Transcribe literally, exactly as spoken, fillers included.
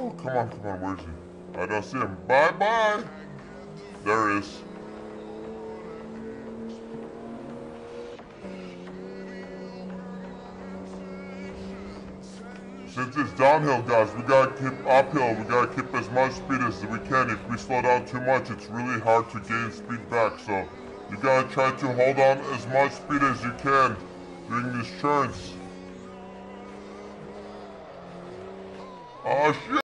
Oh, come on, come on, where is he? I don't see him. Bye-bye! There he is. Since it's downhill, guys, we gotta keep uphill. We gotta keep as much speed as we can. If we slow down too much, it's really hard to gain speed back. So you gotta try to hold on as much speed as you can during these turns. Oh shit!